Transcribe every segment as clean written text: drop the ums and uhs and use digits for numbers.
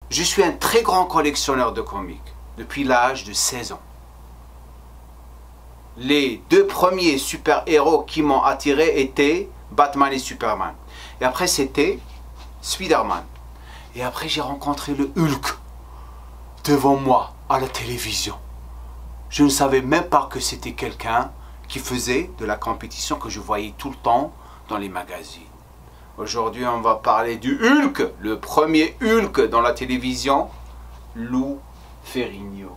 Je suis un très grand collectionneur de comics depuis l'âge de 16 ans. Les deux premiers super-héros qui m'ont attiré étaient Batman et Superman. Et après c'était Spider-Man. Et après j'ai rencontré le Hulk devant moi à la télévision. Je ne savais même pas que c'était quelqu'un qui faisait de la compétition que je voyais tout le temps dans les magazines. Aujourd'hui, on va parler du Hulk, le premier Hulk dans la télévision, Lou Ferrigno.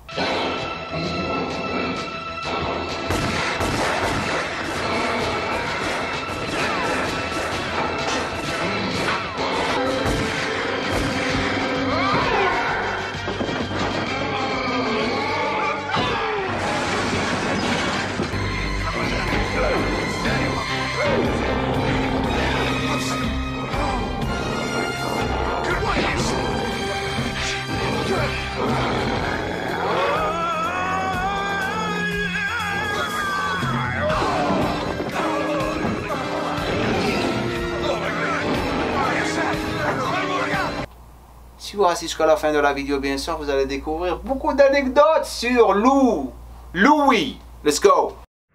Si vous restez jusqu'à la fin de la vidéo, bien sûr, vous allez découvrir beaucoup d'anecdotes sur Louis. Let's go!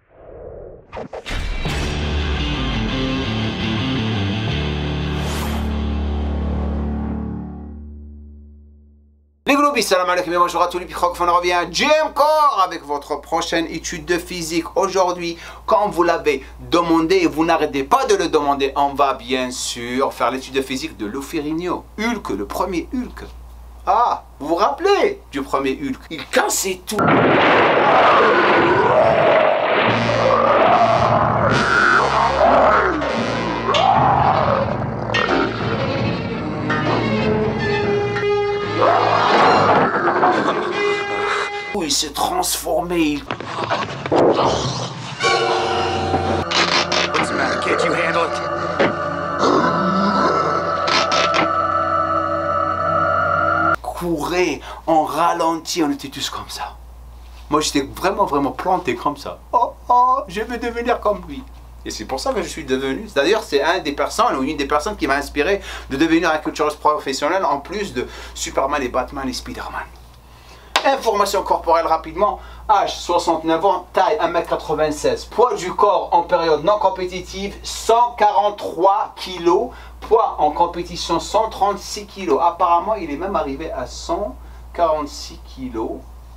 Les groupies, salam alaikum et bonjour à tous les pirogues, on revient à Jimcore avec votre prochaine étude de physique. Aujourd'hui, comme vous l'avez demandé et vous n'arrêtez pas de le demander, on va bien sûr faire l'étude de physique de Lou Ferrigno. Hulk, le premier Hulk. Ah, vous vous rappelez du premier Hulk? Il cassait tout. Il s'est transformé. What's the matter? Can't you handle it? Courait en ralenti, on était tous comme ça. Moi j'étais vraiment planté comme ça. Oh, je veux devenir comme lui. Et c'est pour ça que je suis devenu. D'ailleurs, c'est une des personnes qui m'a inspiré de devenir un culturiste professionnel en plus de Superman et Batman et Spider-Man. Information corporelle rapidement, âge 69 ans, taille 1m96, poids du corps en période non compétitive 143 kg, poids en compétition 136 kg. Apparemment, il est même arrivé à 146 kg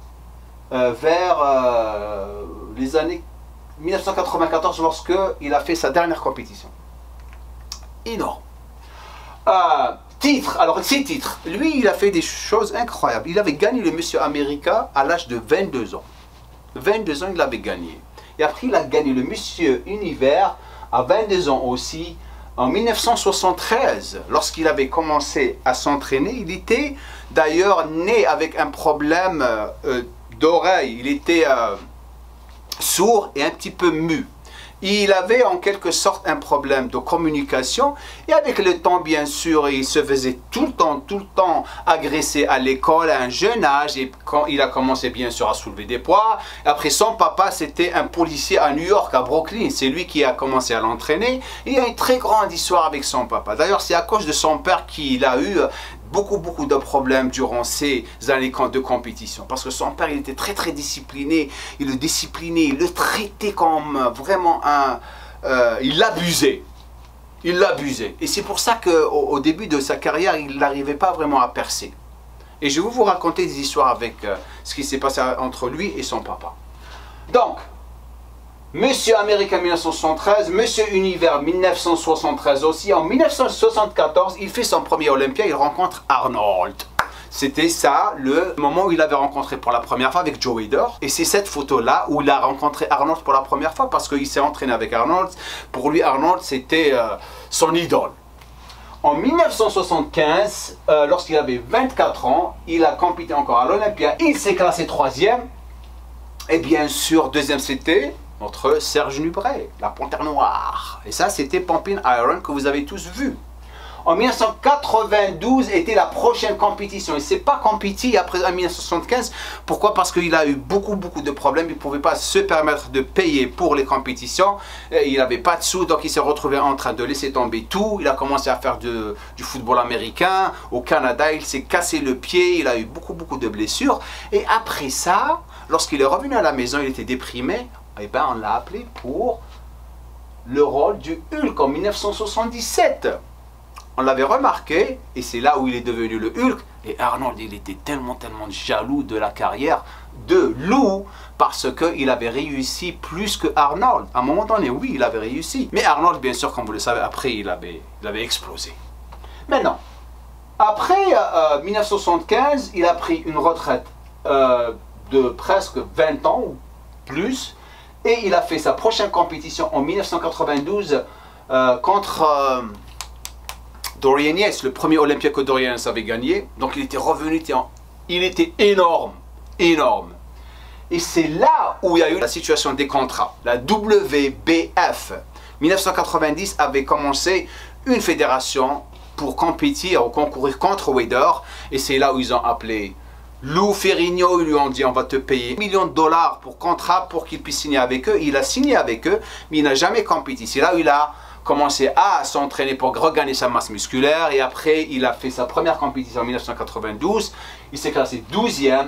vers les années 1994 lorsque il a fait sa dernière compétition. Énorme. Titre, alors ces titres, lui il a fait des choses incroyables. Il avait gagné le Monsieur America à l'âge de 22 ans. 22 ans il l'avait gagné. Et après il a gagné le Monsieur Univers à 22 ans aussi. En 1973, lorsqu'il avait commencé à s'entraîner, il était d'ailleurs né avec un problème d'oreille. Il était sourd et un petit peu mu. Il avait en quelque sorte un problème de communication et avec le temps bien sûr il se faisait tout le temps agresser à l'école à un jeune âge et quand il a commencé bien sûr à soulever des poids. Après son papa c'était un policier à New York, à Brooklyn, c'est lui qui a commencé à l'entraîner. Il y a une très grande histoire avec son papa. D'ailleurs c'est à cause de son père qu'il a eu beaucoup de problèmes durant ces années de compétition. Parce que son père, il était très discipliné. Il le disciplinait, il le traitait comme vraiment un... il l'abusait. Il l'abusait. Et c'est pour ça qu'au début de sa carrière, il n'arrivait pas vraiment à percer. Et je vais vous raconter des histoires avec ce qui s'est passé entre lui et son papa. Donc, Monsieur America 1973, Monsieur Univers 1973 aussi. En 1974, il fait son premier Olympia, il rencontre Arnold. C'était ça le moment où il avait rencontré pour la première fois avec Joe Weider. Et c'est cette photo-là où il a rencontré Arnold pour la première fois parce qu'il s'est entraîné avec Arnold. Pour lui, Arnold, c'était son idole. En 1975, lorsqu'il avait 24 ans, il a compété encore à l'Olympia. Il s'est classé 3e. Et bien sûr, 2e, c'était notre Serge Nubret, la Panthère Noire. Et ça, c'était Pumping Iron que vous avez tous vu. En 1992 était la prochaine compétition. Il ne s'est pas compétit après en 1975. Pourquoi? Parce qu'il a eu beaucoup de problèmes. Il ne pouvait pas se permettre de payer pour les compétitions. Il n'avait pas de sous, donc il s'est retrouvé en train de laisser tomber tout. Il a commencé à faire du football américain. Au Canada, il s'est cassé le pied. Il a eu beaucoup de blessures. Et après ça, lorsqu'il est revenu à la maison, il était déprimé. Et ben, on l'a appelé pour le rôle du Hulk en 1977. On l'avait remarqué, et c'est là où il est devenu le Hulk. Et Arnold, il était tellement jaloux de la carrière de Lou, parce qu'il avait réussi plus que Arnold. À un moment donné, oui, il avait réussi. Mais Arnold, bien sûr, comme vous le savez, après, il avait explosé. Maintenant, après 1975, il a pris une retraite de presque 20 ans ou plus. Et il a fait sa prochaine compétition en 1992 contre... Dorian Yates, le premier Olympia que Dorian Yates avait gagné. Donc il était revenu, il était énorme. Et c'est là où il y a eu la situation des contrats. La WBF, 1990, avait commencé une fédération pour compétir ou concourir contre Wader. Et c'est là où ils ont appelé Lou Ferrigno. Ils lui ont dit: on va te payer $1 million pour contrat pour qu'il puisse signer avec eux. Il a signé avec eux, mais il n'a jamais compétit. C'est là où il a commencé à s'entraîner pour regagner sa masse musculaire, et après il a fait sa première compétition en 1992, il s'est classé 12e,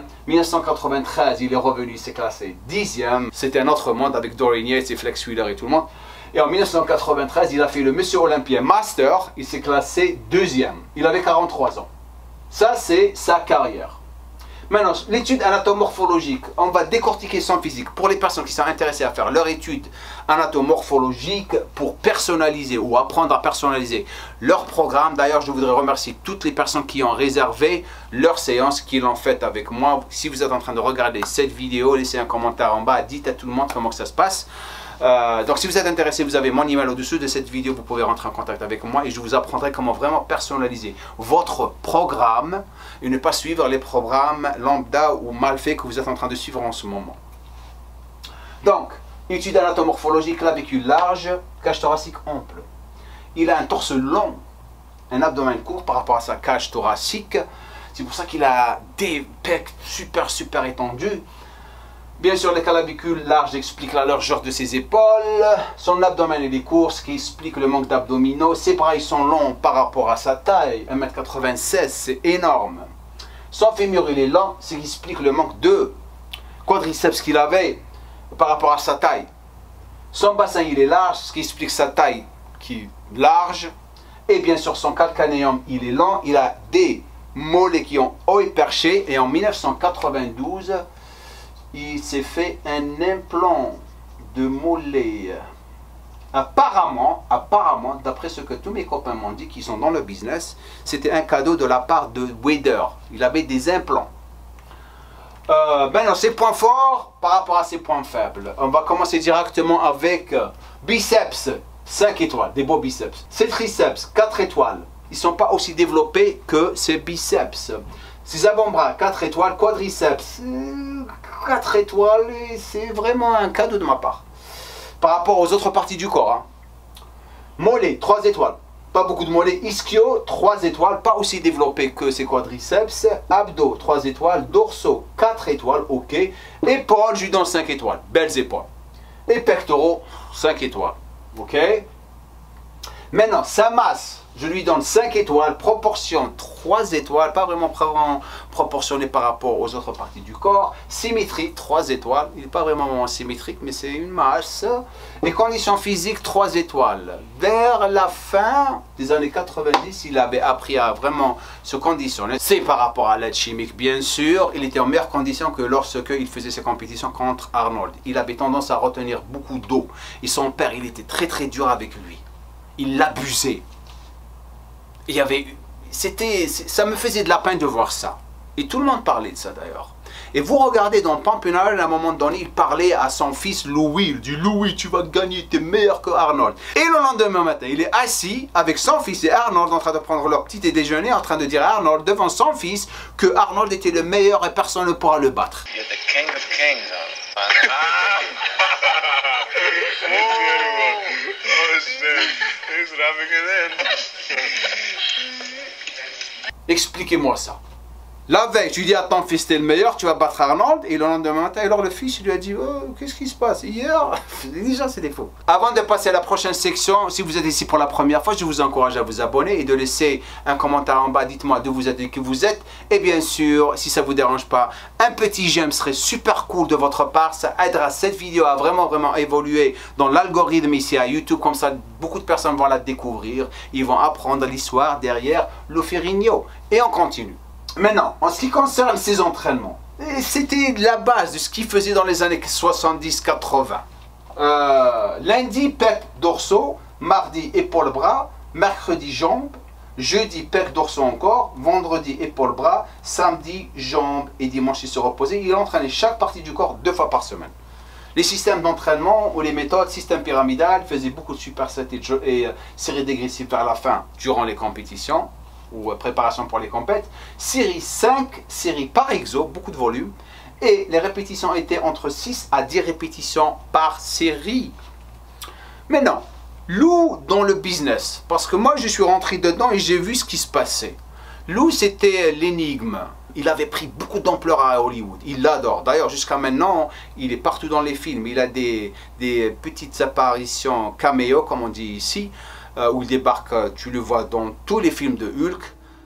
1993 il est revenu, il s'est classé 10e, c'était un autre monde avec Dorian Yates et Flex Wheeler et tout le monde, et en 1993 il a fait le Monsieur Olympia Master, il s'est classé 2e, il avait 43 ans, ça c'est sa carrière. Maintenant, l'étude anatomorphologique, on va décortiquer son physique. Pour les personnes qui sont intéressées à faire leur étude anatomorphologique pour personnaliser ou apprendre à personnaliser leur programme. D'ailleurs, je voudrais remercier toutes les personnes qui ont réservé leur séance, qui l'ont faite avec moi. Si vous êtes en train de regarder cette vidéo, laissez un commentaire en bas, dites à tout le monde comment que ça se passe. Donc si vous êtes intéressé, vous avez mon email au-dessous de cette vidéo, vous pouvez rentrer en contact avec moi et je vous apprendrai comment vraiment personnaliser votre programme et ne pas suivre les programmes lambda ou mal faits que vous êtes en train de suivre en ce moment. Donc, étude anatomorphologique, clavicule large, cage thoracique ample. Il a un torse long, un abdomen court par rapport à sa cage thoracique. C'est pour ça qu'il a des pecs super étendus. Bien sûr, les clavicules larges expliquent la largeur de ses épaules. Son abdomen est court, ce qui explique le manque d'abdominaux. Ses bras ils sont longs par rapport à sa taille. 1,96 m, c'est énorme. Son fémur il est lent, ce qui explique le manque de quadriceps qu'il avait par rapport à sa taille. Son bassin il est large, ce qui explique sa taille qui est large. Et bien sûr, son calcanéum il est lent. Il a des mollets qui ont haut et perché. Et en 1992... il s'est fait un implant de mollet. Apparemment, d'après ce que tous mes copains m'ont dit qui sont dans le business, c'était un cadeau de la part de Wader. Il avait des implants. Maintenant, ses points forts par rapport à ses points faibles. On va commencer directement avec biceps, 5 étoiles, des beaux biceps. Ses triceps, 4 étoiles. Ils ne sont pas aussi développés que ses biceps. Ses avant-bras, 4 étoiles, quadriceps, 4 étoiles, et c'est vraiment un cadeau de ma part. Par rapport aux autres parties du corps. Mollet, 3 étoiles, pas beaucoup de mollets. Ischio, 3 étoiles, pas aussi développé que ses quadriceps. Abdos, 3 étoiles. Dorsaux, 4 étoiles, ok. Épaules, je lui donne 5 étoiles, belles épaules. Et pectoraux, 5 étoiles, ok. Maintenant, sa masse, je lui donne 5 étoiles, proportion 3 étoiles, pas vraiment proportionné par rapport aux autres parties du corps. Symétrie, 3 étoiles, il n'est pas vraiment symétrique, mais c'est une masse. Les conditions physiques, 3 étoiles. Vers la fin des années 90, il avait appris à vraiment se conditionner. C'est par rapport à l'aide chimique, bien sûr. Il était en meilleure condition que lorsqu'il faisait ses compétitions contre Arnold. Il avait tendance à retenir beaucoup d'eau. Et son père, il était très dur avec lui. Il l'abusait. Ça me faisait de la peine de voir ça. Et tout le monde parlait de ça d'ailleurs. Et vous regardez dans Pampinal, à un moment donné, il parlait à son fils Louis. Il dit: Louis, tu vas gagner, tu es meilleur que Arnold. Et le lendemain matin, il est assis avec son fils et Arnold en train de prendre leur petit déjeuner, en train de dire à Arnold devant son fils que Arnold était le meilleur et personne ne pourra le battre. You're the king of kings, Oh, shit. He's what I Expliquez-moi ça. La veille, tu lui dis, attends, fils, t'es le meilleur, tu vas battre Arnold. Et le lendemain matin, alors le fils, il lui a dit, oh, qu'est-ce qui se passe hier? Déjà, c'est des faux. Avant de passer à la prochaine section, si vous êtes ici pour la première fois, je vous encourage à vous abonner et de laisser un commentaire en bas. Dites-moi d'où vous êtes et qui vous êtes. Et bien sûr, si ça ne vous dérange pas, un petit j'aime serait super cool de votre part. Ça aidera cette vidéo à vraiment évoluer dans l'algorithme ici à YouTube. Comme ça, beaucoup de personnes vont la découvrir. Ils vont apprendre l'histoire derrière Lou Ferrigno. Et on continue. Maintenant, en ce qui concerne ses entraînements, c'était la base de ce qu'il faisait dans les années 70-80. Lundi, pec dorsaux, mardi, épaule-bras, mercredi, jambes, jeudi, pec dorsaux encore, vendredi, épaule-bras, samedi, jambes et dimanche, il se reposait. Il entraînait chaque partie du corps 2 fois par semaine. Les systèmes d'entraînement ou les méthodes, système pyramidal, faisait beaucoup de supersets et séries dégressives vers la fin durant les compétitions ou préparation pour les compètes, série 5 séries par exo, beaucoup de volume, et les répétitions étaient entre 6 à 10 répétitions par série. Maintenant, Lou dans le business, parce que moi je suis rentré dedans et j'ai vu ce qui se passait. Lou, c'était l'énigme. Il avait pris beaucoup d'ampleur à Hollywood. Il l'adore. D'ailleurs, jusqu'à maintenant, il est partout dans les films. Il a des petites apparitions caméo, comme on dit ici, où il débarque, tu le vois dans tous les films de Hulk.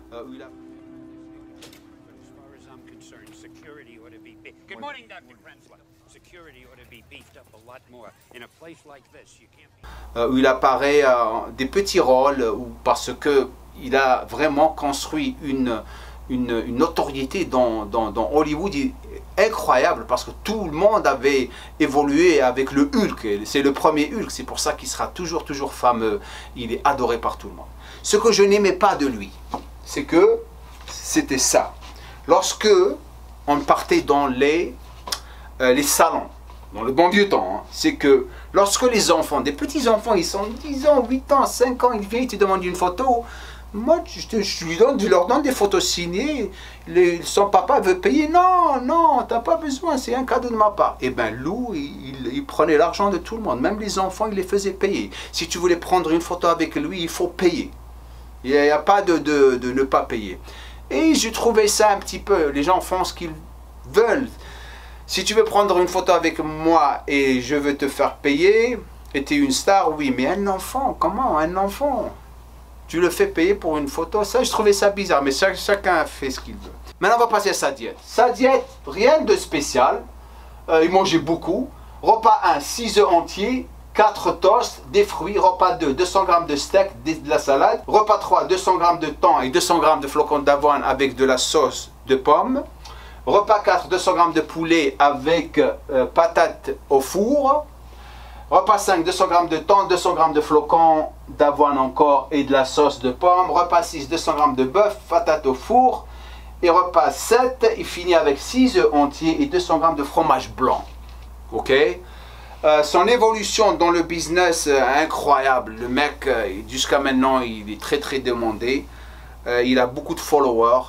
Où il apparaît des petits rôles, parce qu'il a vraiment construit une notoriété dans Hollywood incroyable, parce que tout le monde avait évolué avec le Hulk. C'est le premier Hulk, c'est pour ça qu'il sera toujours fameux. Il est adoré par tout le monde. Ce que je n'aimais pas de lui, c'est que c'était ça. Lorsque on partait dans les salons, dans le bon vieux temps, hein, c'est que lorsque les enfants, des petits enfants, ils sont 10 ans, 8 ans, 5 ans, ils viennent, ils te demandent une photo. Moi, je leur donne des photos signées. Son papa veut payer. Non, t'as pas besoin, c'est un cadeau de ma part. Et bien, Lou, il prenait l'argent de tout le monde. Même les enfants, il les faisait payer. Si tu voulais prendre une photo avec lui, il faut payer. Il n'y a pas de ne pas payer. Et je trouvais ça un petit peu, les gens font ce qu'ils veulent. Si tu veux prendre une photo avec moi et je veux te faire payer, et tu es une star, oui, mais un enfant, comment un enfant? Tu le fais payer pour une photo? Ça, je trouvais ça bizarre, mais chacun fait ce qu'il veut. Maintenant, on va passer à sa diète. Sa diète, rien de spécial. Il mangeait beaucoup. Repas 1, 6 œufs entiers, 4 toasts, des fruits. Repas 2, 200 g de steak, de la salade. Repas 3, 200 g de thon et 200 g de flocons d'avoine avec de la sauce de pomme. Repas 4, 200 g de poulet avec patates au four. Repas 5, 200 g de thon, 200 g de flocons d'avoine encore et de la sauce de pomme. Repas 6, 200 g de bœuf, patates au four. Et repas 7, il finit avec 6 œufs entiers et 200 g de fromage blanc. Ok? Son évolution dans le business, incroyable. Le mec, jusqu'à maintenant, il est très demandé. Il a beaucoup de followers.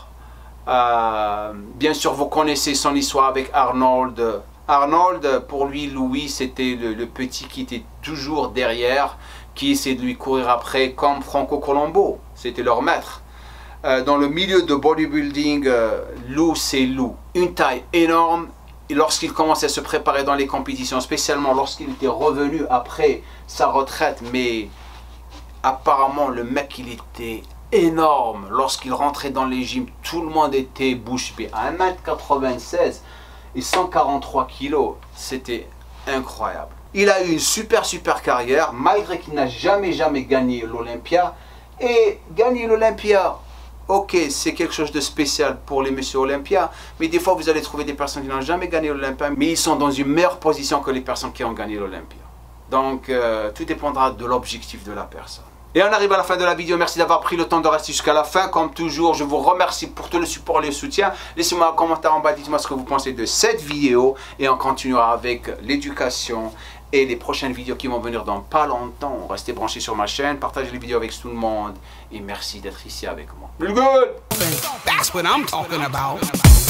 Bien sûr, vous connaissez son histoire avec Arnold. Arnold, pour lui, Louis, c'était le petit qui était toujours derrière, qui essayait de lui courir après, comme Franco Colombo. C'était leur maître. Dans le milieu de bodybuilding, Lou, c'est Lou. Une taille énorme. Et lorsqu'il commençait à se préparer dans les compétitions, spécialement lorsqu'il était revenu après sa retraite, mais apparemment, le mec, il était énorme. Lorsqu'il rentrait dans les gyms, tout le monde était bouche bée. À 1m96 et 143 kg, c'était incroyable. Il a eu une super carrière, malgré qu'il n'a jamais gagné l'Olympia. Et gagner l'Olympia, ok, c'est quelque chose de spécial pour les messieurs Olympia, mais des fois vous allez trouver des personnes qui n'ont jamais gagné l'Olympia, mais ils sont dans une meilleure position que les personnes qui ont gagné l'Olympia. Donc tout dépendra de l'objectif de la personne. Et on arrive à la fin de la vidéo. Merci d'avoir pris le temps de rester jusqu'à la fin. Comme toujours, je vous remercie pour tout le support et le soutien. Laissez-moi un commentaire en bas, dites-moi ce que vous pensez de cette vidéo. Et on continuera avec l'éducation et les prochaines vidéos qui vont venir dans pas longtemps. Restez branchés sur ma chaîne, partagez les vidéos avec tout le monde. Et merci d'être ici avec moi. Feel good! That's what I'm talking about.